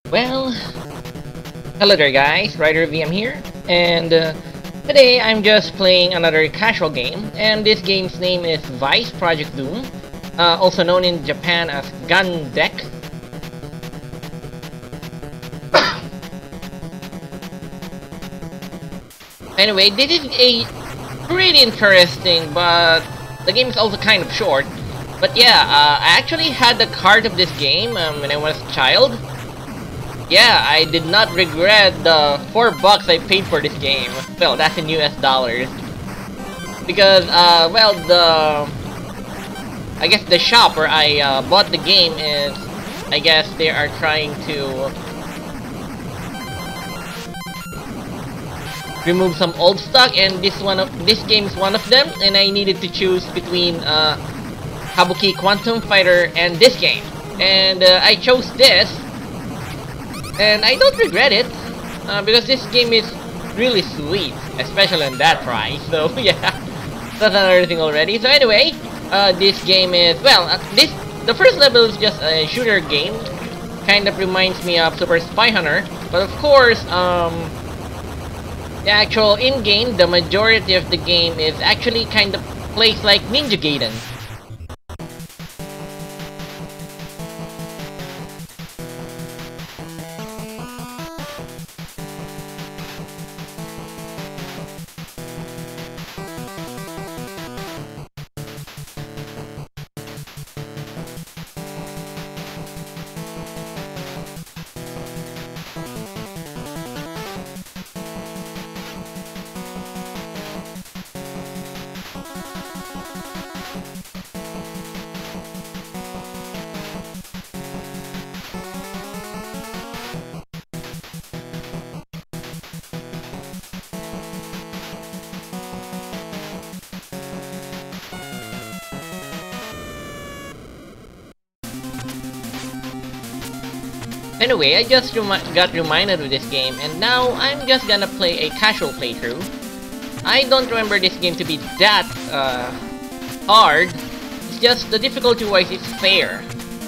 Well, hello there guys, Ryder VM here, and today I'm just playing another casual game, and this game's name is Vice Project Doom, also known in Japan as Gun-Dec. Anyway, this is a pretty interesting, but the game is also kind of short. But yeah, I actually had the card of this game when I was a child. Yeah, I did not regret the $4 I paid for this game. Well, that's in US dollars. Because, well, I guess the shop where I bought the game is, I guess they are trying to remove some old stock, and this game is one of them, and I needed to choose between Kabuki Quantum Fighter and this game. And I chose this. And I don't regret it, because this game is really sweet, especially on that price, so yeah, that's another thing already. So anyway, this game is, well, the first level is just a shooter game, kind of reminds me of Super Spy Hunter, but of course, the actual in-game, the majority of the game is actually kind of plays like Ninja Gaiden. Anyway, I just got reminded of this game, and now I'm just gonna play a casual playthrough. I don't remember this game to be that hard. It's just the difficulty-wise is fair.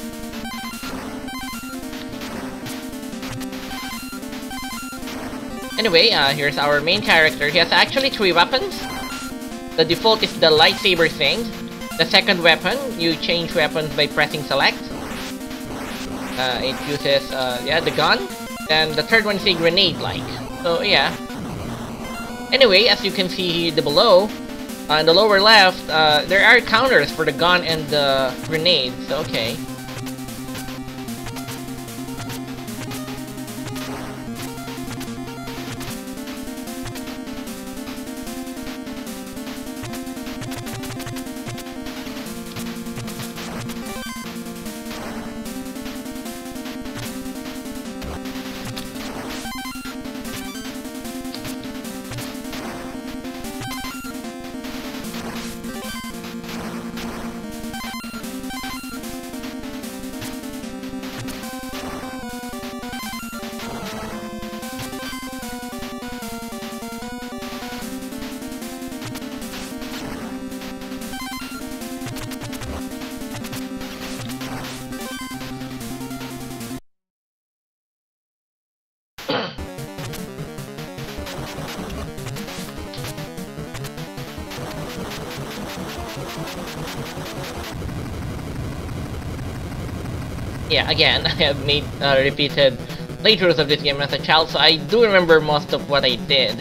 Anyway, here's our main character. He has actually 3 weapons. The default is the lightsaber thing. The second weapon, you change weapons by pressing select. It uses, yeah, the gun. And the third one is a grenade-like. So, yeah. Anyway, as you can see below, on the lower left, there are counters for the gun and the grenade. So, okay. Yeah, again, I have made repeated playthroughs of this game as a child, so I do remember most of what I did.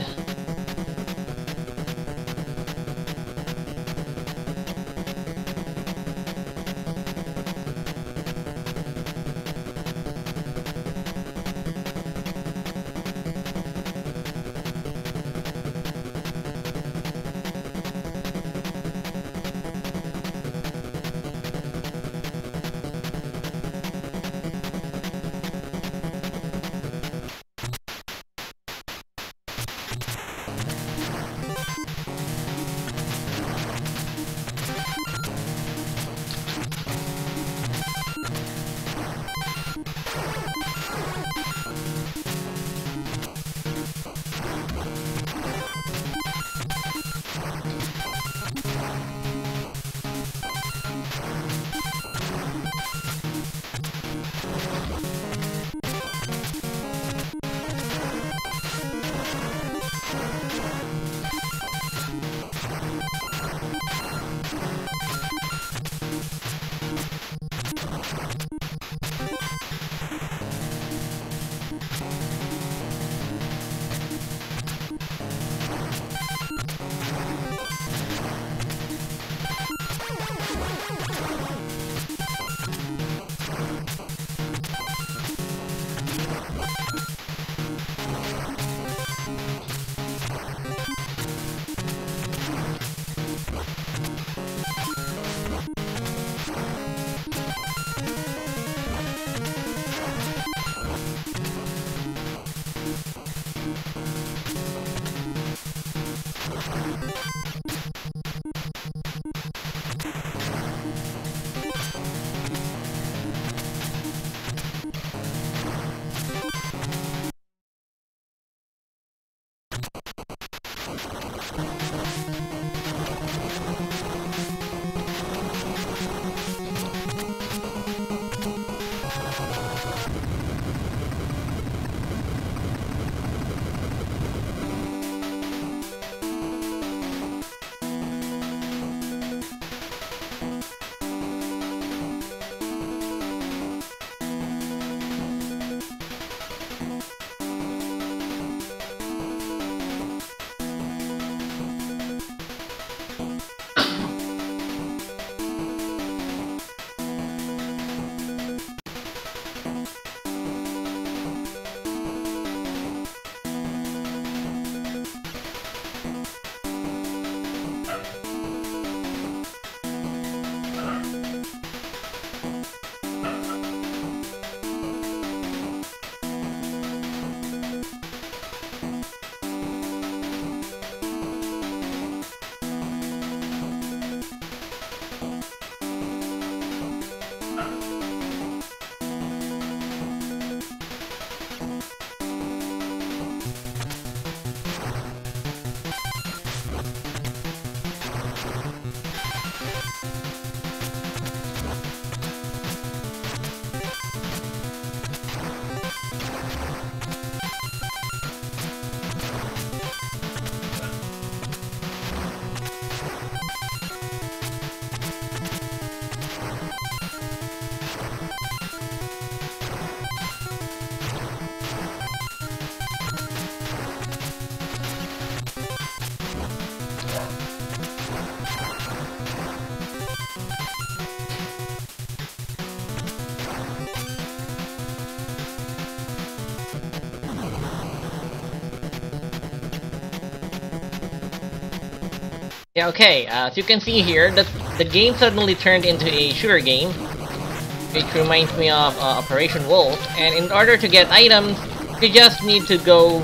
Yeah, okay, as you can see here, the game suddenly turned into a shooter game, which reminds me of Operation Wolf, and in order to get items, you just need to go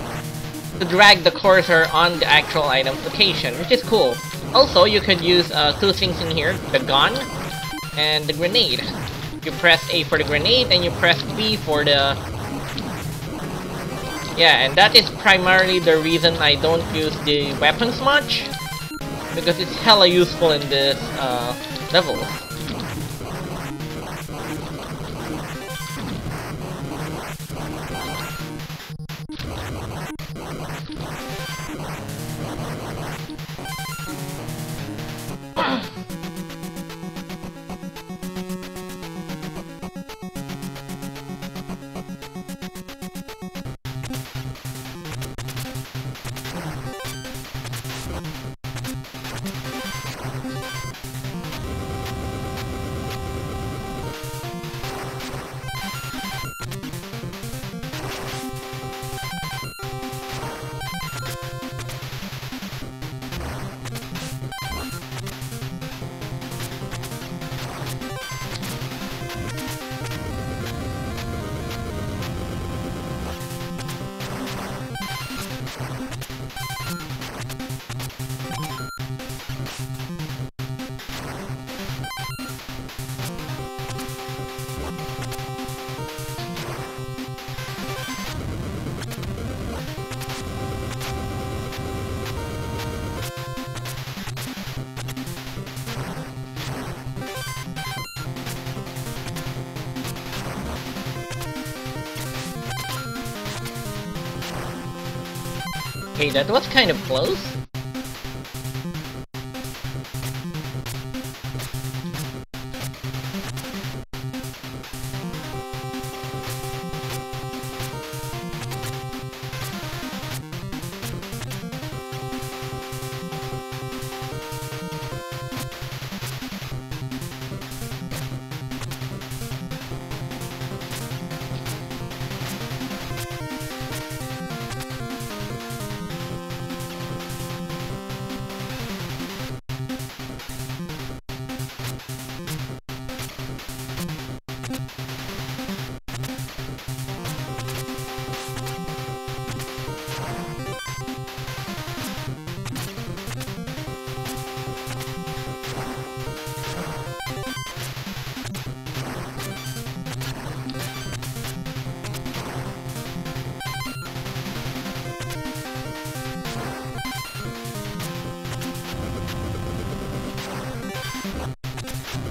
to drag the cursor on the actual item's location, which is cool. Also, you could use two things in here, the gun and the grenade. You press A for the grenade and you press B for the... Yeah, and that is primarily the reason I don't use the weapons much, because it's hella useful in this level. Okay, that was kind of close.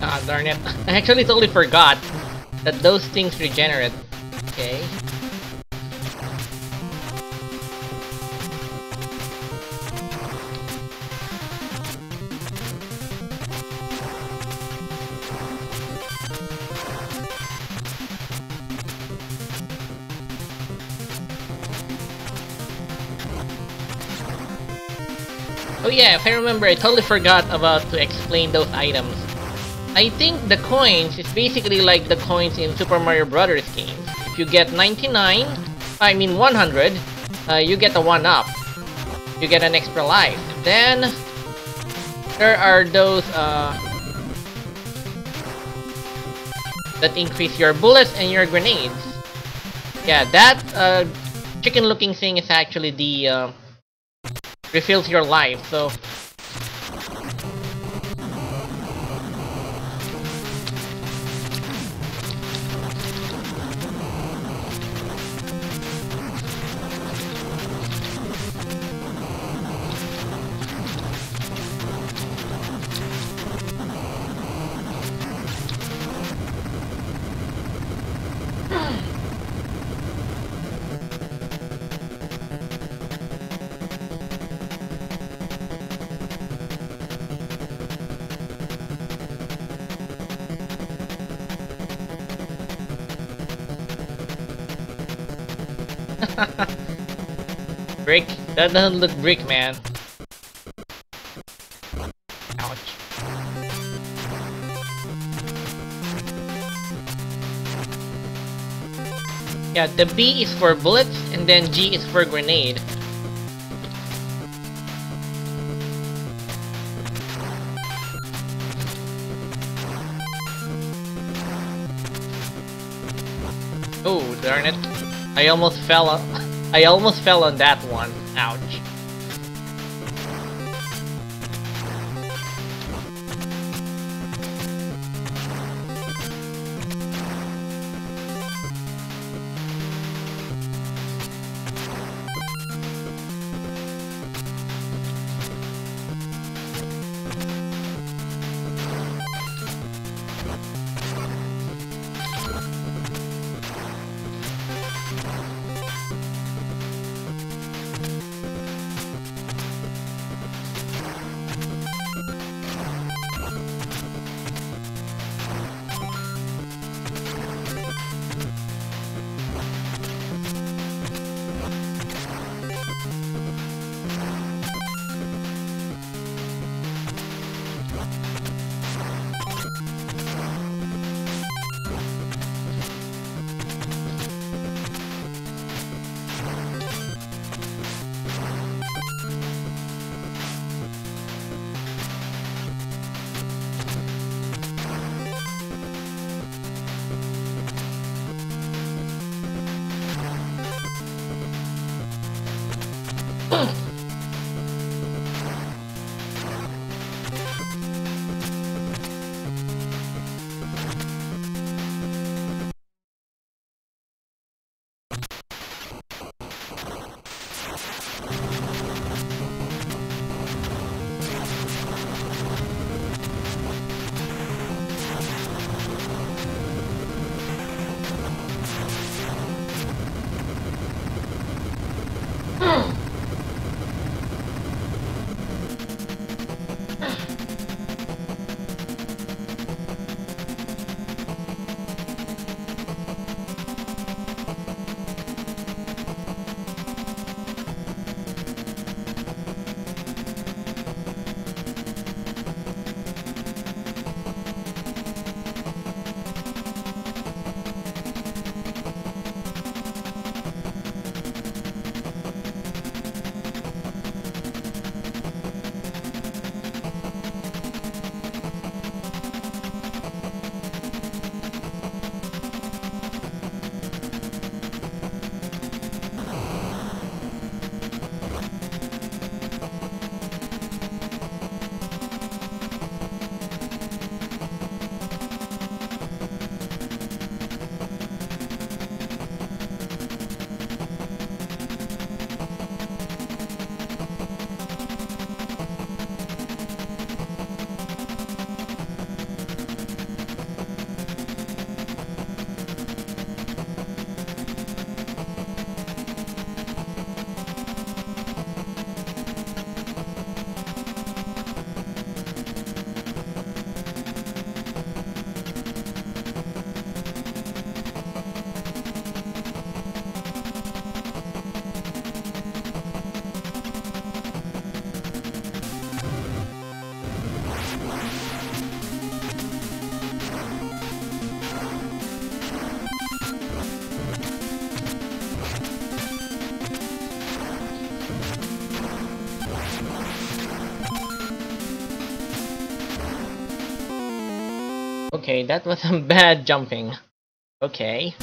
Ah, darn it. I actually totally forgot that those things regenerate. Okay. Oh yeah, if I remember, I totally forgot about to explain those items. I think the coins is basically like the coins in Super Mario Brothers games. If you get 99, I mean 100, you get a 1-up. You get an extra life. Then, there are those that increase your bullets and your grenades. Yeah, that chicken looking thing is actually the refills your life, so brick? That doesn't look brick, man. Ouch. Yeah, the B is for bullets, and then G is for grenade. Oh, darn it. I almost fell on that one. Ouch. Okay, that was some bad jumping. Okay.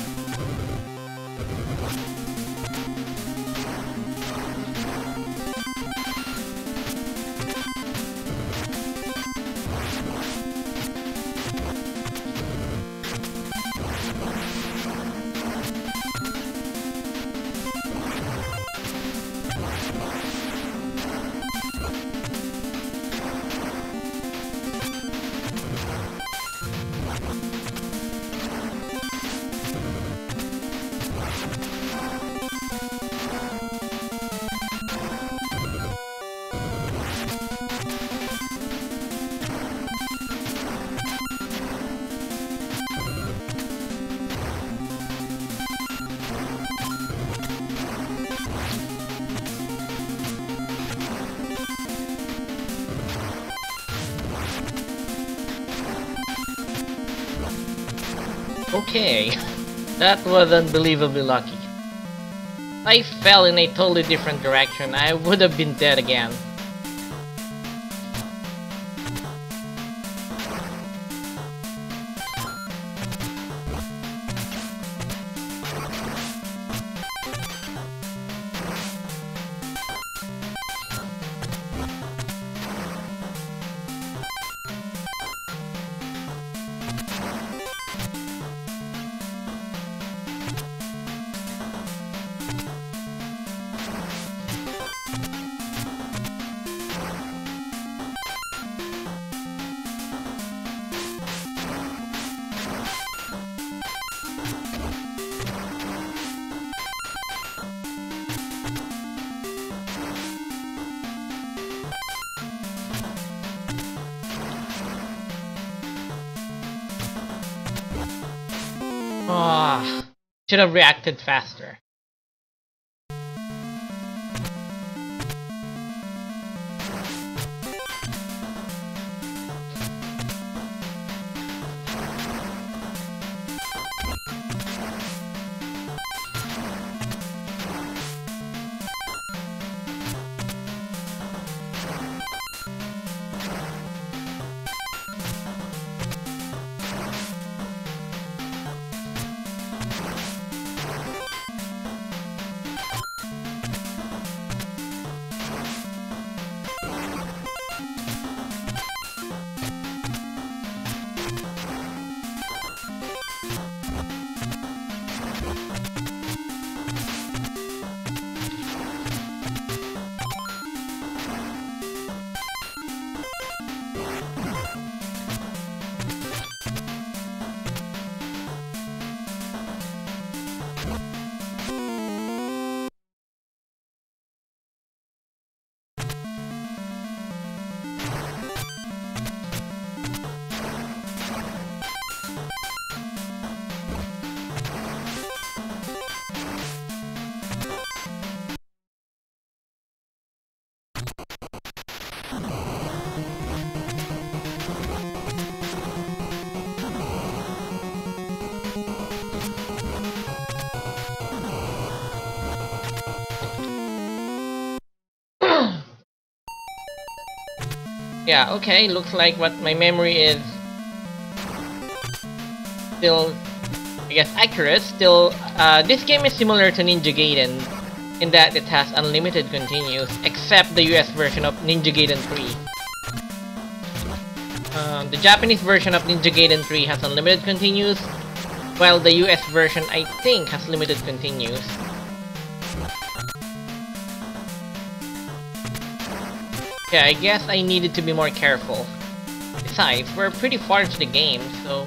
Okay, that was unbelievably lucky. If I fell in a totally different direction, I would have been dead again. Ah, should have reacted faster. Yeah, okay, looks like what my memory is still, I guess, accurate. Still, this game is similar to Ninja Gaiden in that it has unlimited continues, except the US version of Ninja Gaiden 3. The Japanese version of Ninja Gaiden 3 has unlimited continues, while the US version, I think, has limited continues. Yeah, I guess I needed to be more careful. Besides, we're pretty far into the game, so...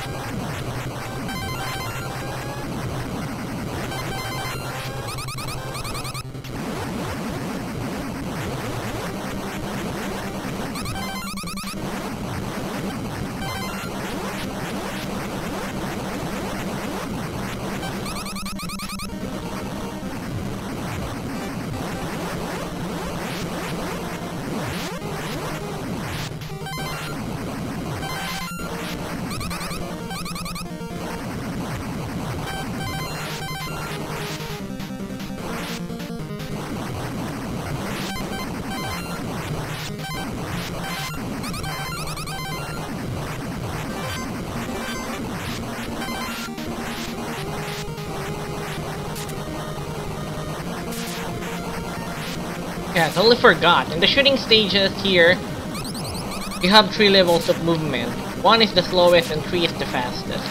Yeah, totally forgot. In the shooting stages here, you have 3 levels of movement. 1 is the slowest and 3 is the fastest.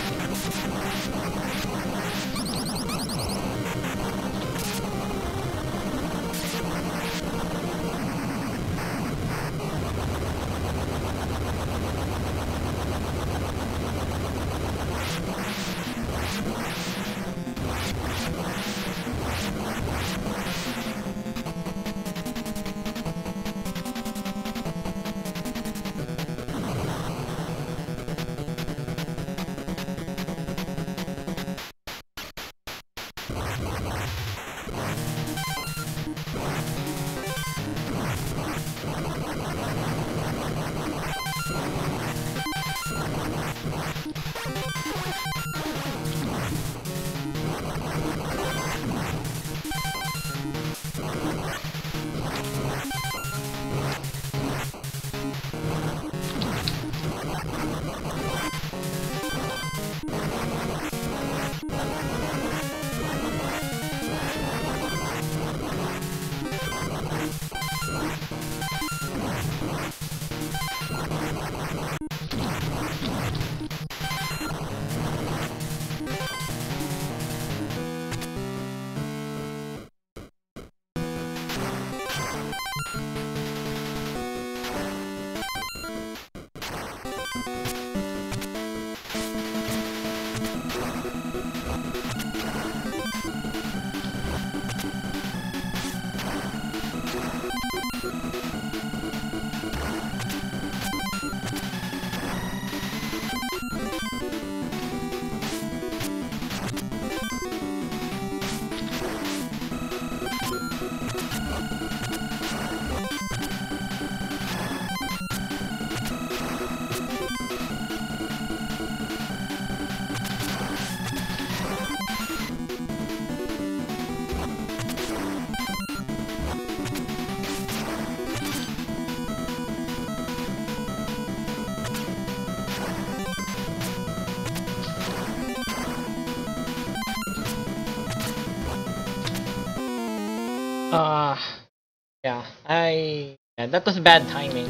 Yeah, that was bad timing.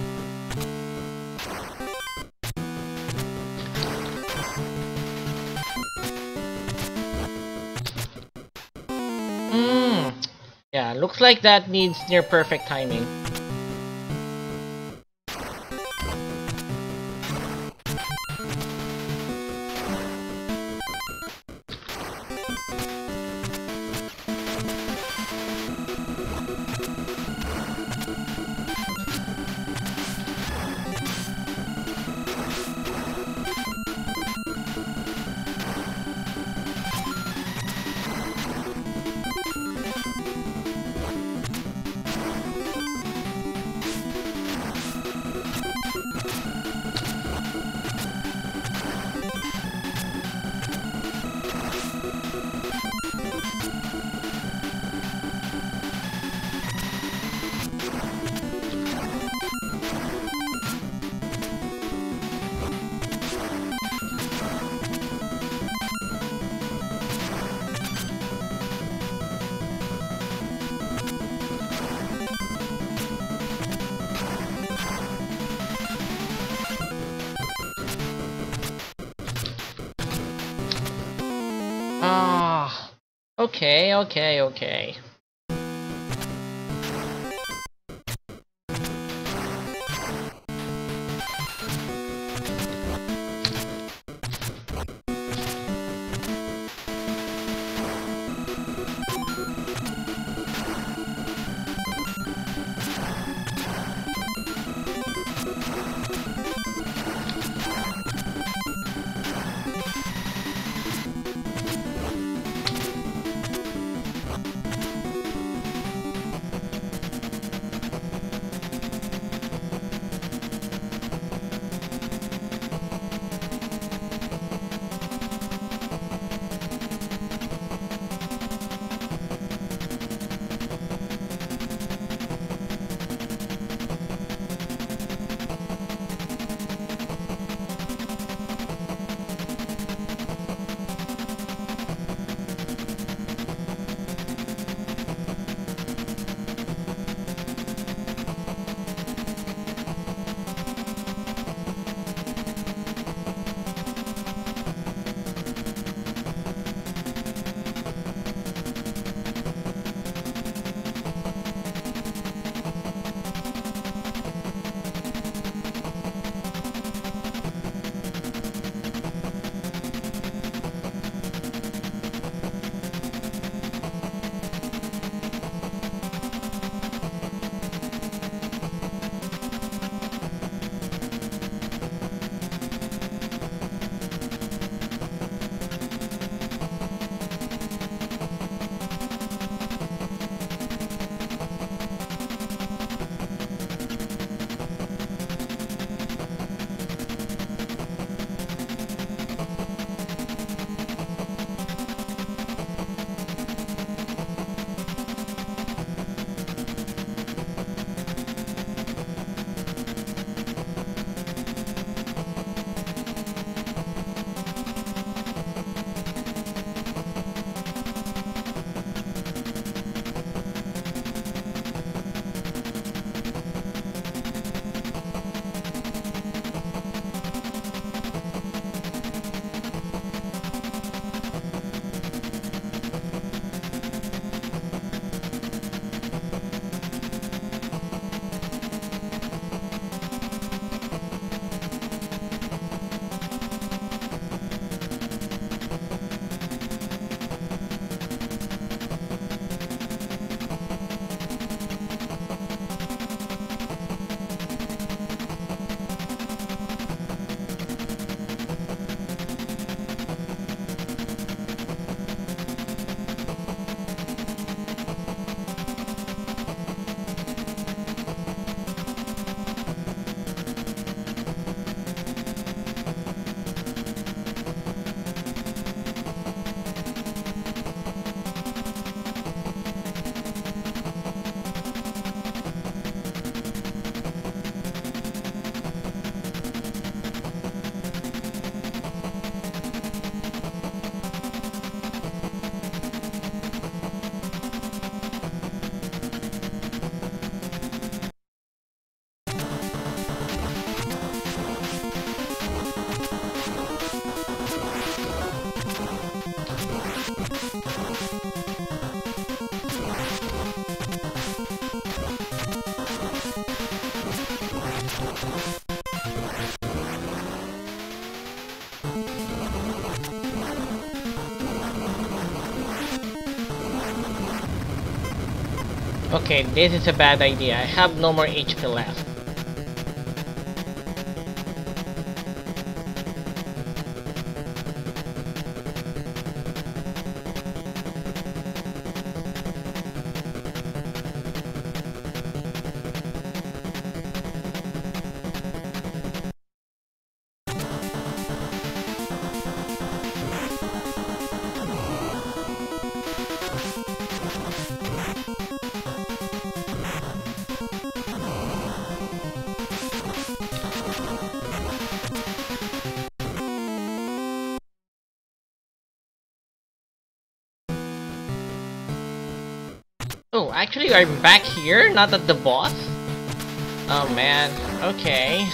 Yeah, looks like that needs near perfect timing. Okay. Okay, this is a bad idea. I have no more HP left. Oh, actually I'm back here, not at the boss? Oh man, okay.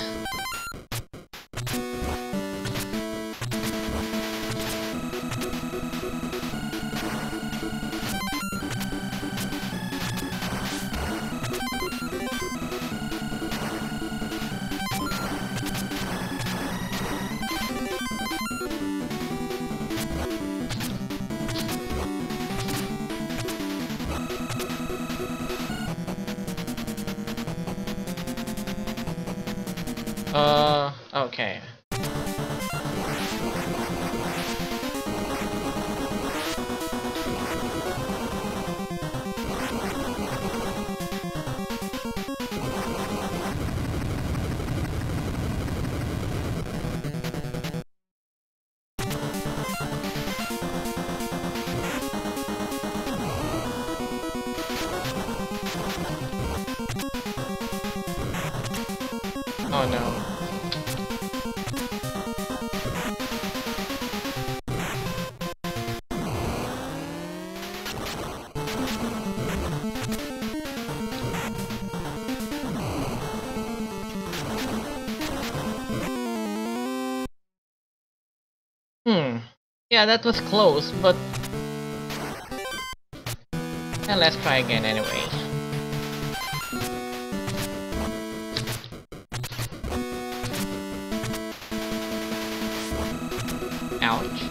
Okay. Oh no. Yeah, that was close, but... Yeah, let's try again anyway. Ouch.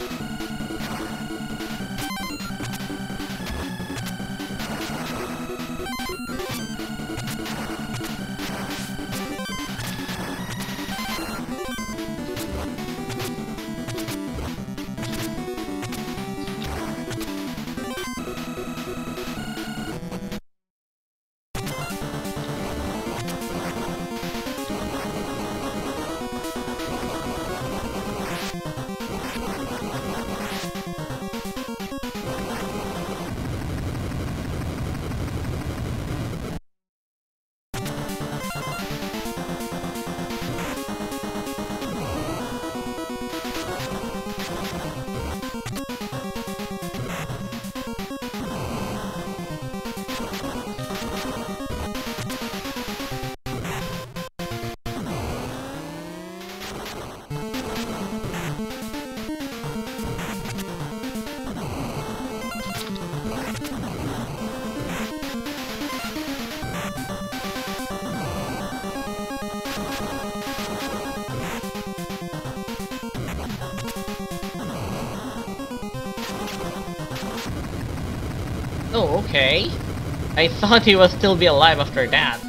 Oh, okay. I thought he would still be alive after that.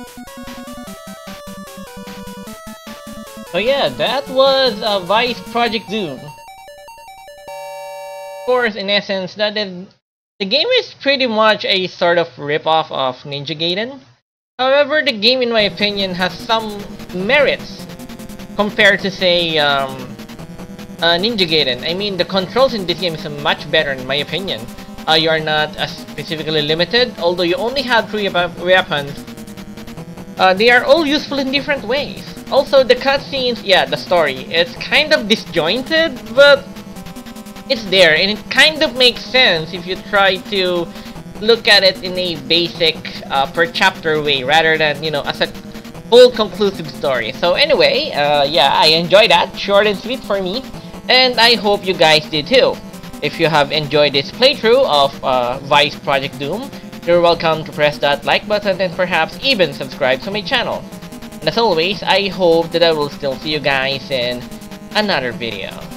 So yeah, that was Vice Project Doom. Of course, in essence, the game is pretty much a sort of rip-off of Ninja Gaiden. However, the game, in my opinion, has some merits compared to, say, Ninja Gaiden. I mean, the controls in this game is much better, in my opinion. You are not specifically limited, although you only have 3 weapons. They are all useful in different ways. Also, the cutscenes, yeah, the story, it's kind of disjointed, but it's there, and it kind of makes sense if you try to look at it in a basic, per chapter way, rather than, you know, as a full conclusive story. So anyway, yeah, I enjoyed that, short and sweet for me, and I hope you guys did too. If you have enjoyed this playthrough of Vice Project Doom, you're welcome to press that like button and perhaps even subscribe to my channel. And as always, I hope that I will still see you guys in another video.